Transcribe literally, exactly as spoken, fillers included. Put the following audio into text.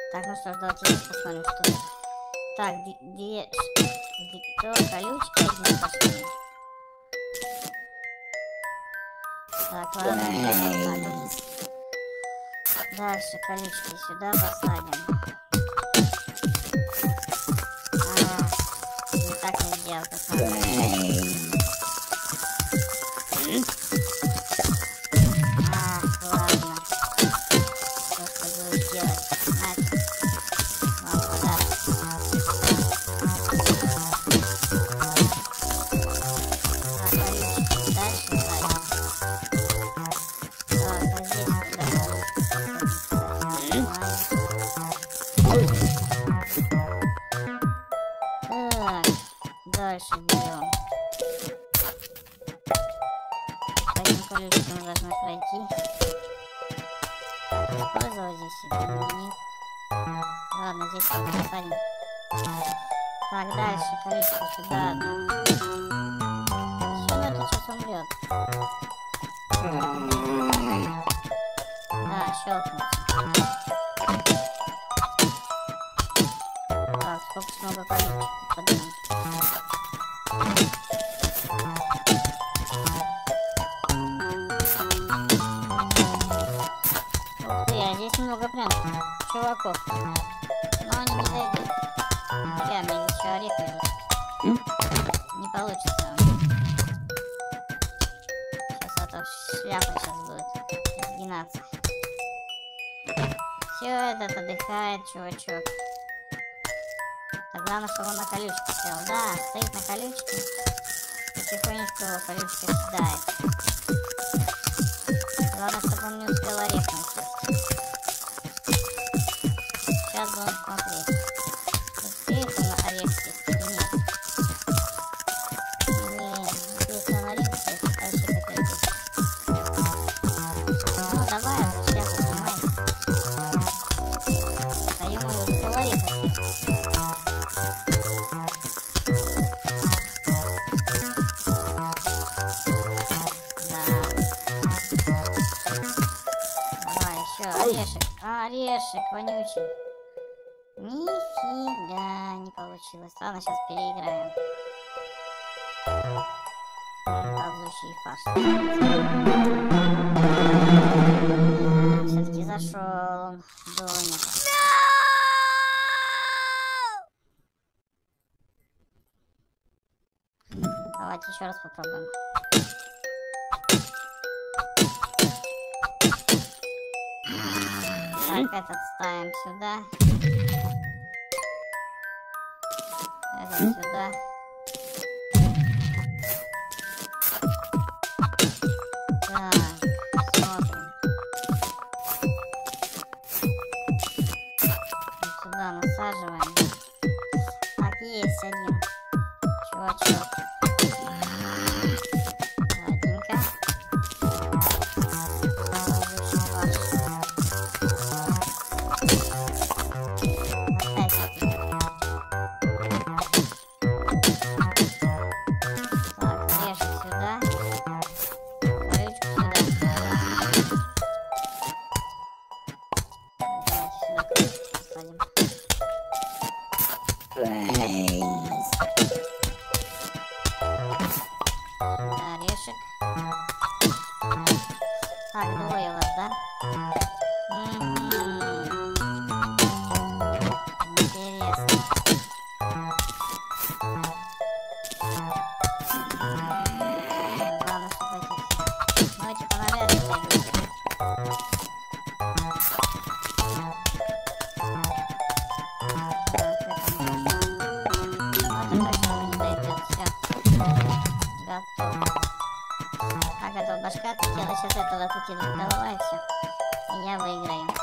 Так, ну что ж, давайте здесь посмотрим, что тут. Так, две... Кто? Колючки одни пошли. Так, ладно, посадим. Дальше колючки сюда посадим. А, не так не сделал, посмотрим. А, ладно. Что ты будешь делать? Знаете? Вот, да. А, колючки дальше ставим. Так, а здесь куда? Так, дальше берем. Таким количеством мы должны пройти. Так, использовать здесь себя? Нет. Ладно, здесь посадим. Так, дальше количество сюда одно. Все, это сейчас умрет. Да, щелкнется. Так, сколько много количества поднимем. Ух ты, а здесь много прям чуваков. Но они не дойдут. Бля, мне еще орех идут. Не получится. Сейчас а то шляпа сейчас будет сгинаться. Все, этот отдыхает, чувачок. Так, главное, чтобы он на колючке сел. Да, стоит на колючке. И потихонечку его колючка съедает. Главное, чтобы он не успел орех найти. Сейчас будем смотреть. Успеет он орех съесть или нет? Нет, если он орех съест, это вообще капец. Ну, давай, а сейчас снимай. А ему уже успел орех съесть. Орешек, орешек вонючий. Нифига не получилось. Ладно, сейчас переиграем. Ползущий фарш. Все-таки зашел он в домик. Давайте еще раз попробуем. Так, этот ставим сюда. Этот сюда. Так, смотрим. Вот сюда насаживаем. Так, есть один чувачок. Ладненько. Орешек. Так, двое вас, да? М-м-м. Интересно. Главное, чтобы эти... Ну, эти понавязаны пойдут. Так, это башка отлетела, сейчас этого отлетела голова и все. И я выиграю.